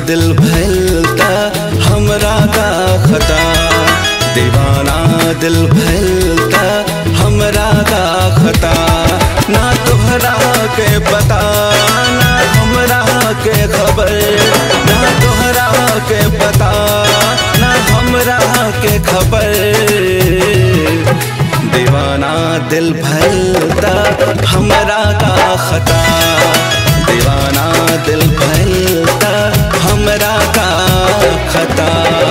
दिल भैलता हमरा का खता, दीवाना दिल भैलता हमरा का खता। ना तोहरा के पता ना हमरा के खबर, ना तोहरा के पता ना हमरा के खबर। दीवाना दिल भैलता हमरा का खता, दीवाना दिल भैलता हमरा का खता।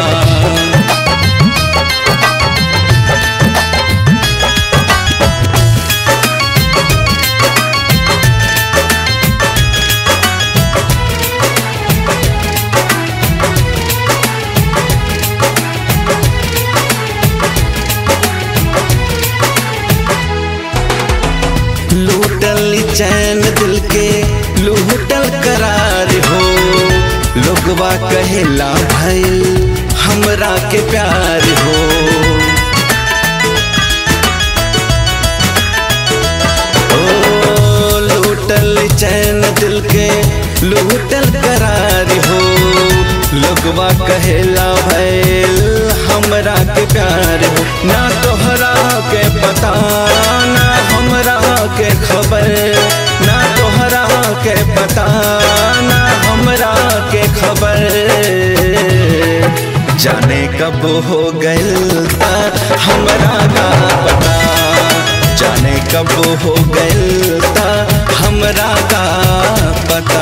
लूटल चैन दिल के लूटल करार हो, लोगवा कहेला भइल हमरा के प्यार हो। ओ लूटल चैन दिल के लूटल करार हो, लोगवा कहेला भइल हमरा के प्यार हो। ना तोहरा के पता ना हमरा के खबर, ना तोहरा के पता ना हमरा के खबर। जाने कब हो गइलता हमरा का पता, जाने कब हो गइलता हमरा का पता।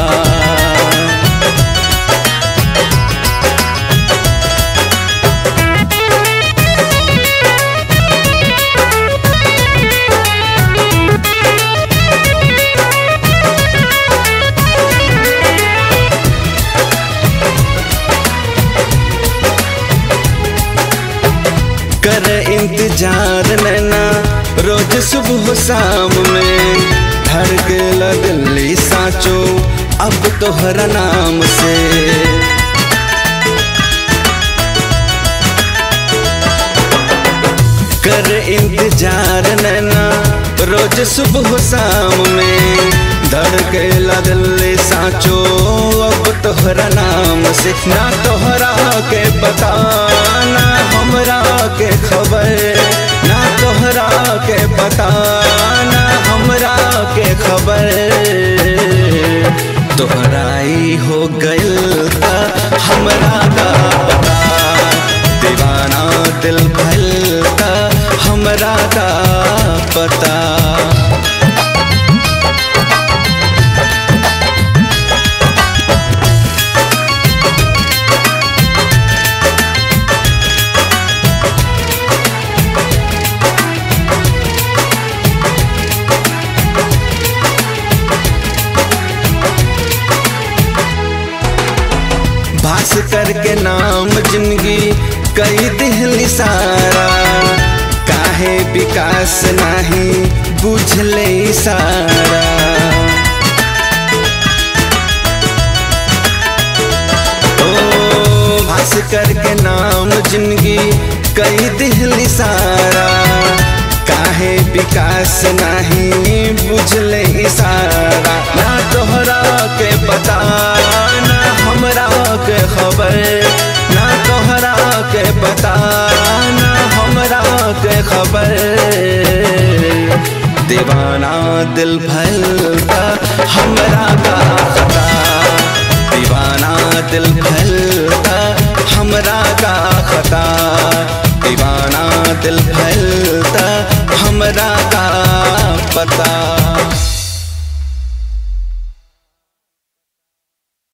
कर इंतजार नैना रोज सुबह शाम में, धड़केला दिल्ली साचो अब तोहरा नाम से। कर इंतजार नैना रोज सुबह शाम में, धड़केला दिल्ली साचो अब तोहरा नाम से। ना तोहरा के पता ना हमरा के खबर, ना तोहरा के पता ना हमरा के खबर। तोहराई हो गइलता हमरा का पता, दीवाना दिल भैलता हमरा का पता। भास्कर के नाम जिंदगी कई दिहली सारा, काहे विकास नहीं बुझले सारा। ओ भास्कर के नाम जिंदगी कई दिहली सारा, काहे विकास नहीं बुझले सारा। ना तोहरा के पता ना हमरा के खबर, ना तोहरा के पता ना हमरा के खबर। दीवाना दिल भैलता हमरा का खता, दीवाना दिल भैलता हमरा का खता, दीवाना दिल भैलता हमरा का पता।